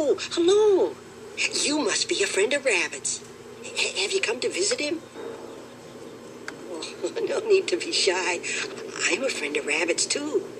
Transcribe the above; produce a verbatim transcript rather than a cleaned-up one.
Oh, hello. You must be a friend of Rabbit's. H- have you come to visit him? Oh, no need to be shy. I'm a friend of Rabbit's, too.